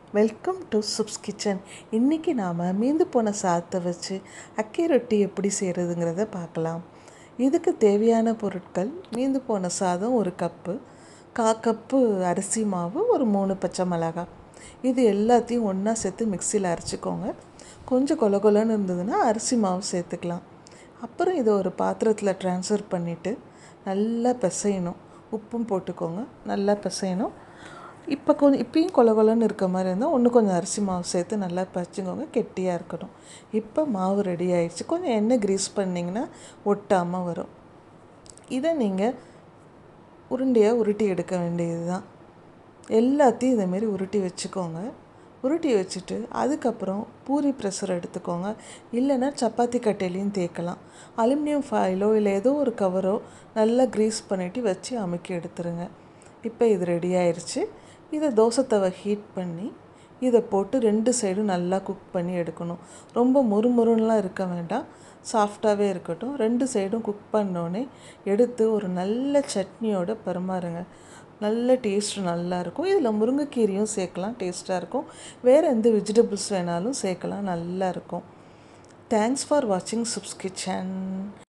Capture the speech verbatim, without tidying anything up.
Welcome to சுப்ஸ் kitchen. இன்றைக்கி நாம் மீந்து போன சாதத்தை வச்சு அக்கை ரொட்டி எப்படி செய்கிறதுங்கிறத பார்க்கலாம். இதுக்கு தேவையான பொருட்கள்: மீந்து போன சாதம் ஒரு கப்பு, கா கப்பு அரிசி மாவு, ஒரு மூணு பச்சை மிளகாய். இது எல்லாத்தையும் ஒன்றா சேர்த்து மிக்சியில் அரைச்சிக்கோங்க. கொஞ்சம் கொல கொலன்னு இருந்ததுன்னா அரிசி மாவு சேர்த்துக்கலாம். அப்புறம் இதை ஒரு பாத்திரத்தில் ட்ரான்ஸ்ஃபர் பண்ணிவிட்டு நல்லா பிசையணும். உப்பும் போட்டுக்கோங்க, நல்லா பிசையணும். இப்போ கொஞ்சம் இப்பயும் கொல கொலன்னு இருக்க மாதிரி இருந்தால் ஒன்று கொஞ்சம் அரிசி மாவு சேர்த்து நல்லா பச்சிக்கோங்க, கெட்டியாக இருக்கணும். இப்போ மாவு ரெடி ஆயிடுச்சு. கொஞ்சம் எண்ணெய் க்ரீஸ் பண்ணிங்கன்னா ஒட்டாமல் வரும். இதை நீங்கள் உருண்டையாக உருட்டி எடுக்க வேண்டியது தான். எல்லாத்தையும் இதேமாரி உருட்டி வச்சுக்கோங்க. உருட்டி வச்சுட்டு அதுக்கப்புறம் பூரி ப்ரெஷர் எடுத்துக்கோங்க, இல்லைன்னா சப்பாத்தி கட்டையிலையும் தேய்க்கலாம். அலுமினியம் ஃபாயிலோ இல்லை ஏதோ ஒரு கவரோ நல்லா க்ரீஸ் பண்ணிவிட்டு வச்சு அமுக்கி எடுத்துருங்க. இப்போ இது ரெடி ஆயிடுச்சு. இதை தோசை தவை ஹீட் பண்ணி இதை போட்டு ரெண்டு சைடும் நல்லா குக் பண்ணி எடுக்கணும். ரொம்ப முறுமுறுன்னெலாம் இருக்க வேண்டாம், சாஃப்டாகவே இருக்கட்டும். ரெண்டு சைடும் குக் பண்ணோடனே எடுத்து ஒரு நல்ல சட்னியோட பரிமாறுங்க. நல்ல டேஸ்ட்டு நல்லாயிருக்கும். இதில் முருங்கைக்கீரையும் சேர்க்கலாம், டேஸ்ட்டாக இருக்கும். வேறு எந்த வெஜிடபிள்ஸ் வேணாலும் சேர்க்கலாம், நல்லாயிருக்கும். தேங்க்ஸ் ஃபார் வாட்சிங் சுப்ஸ் கிச்சன்.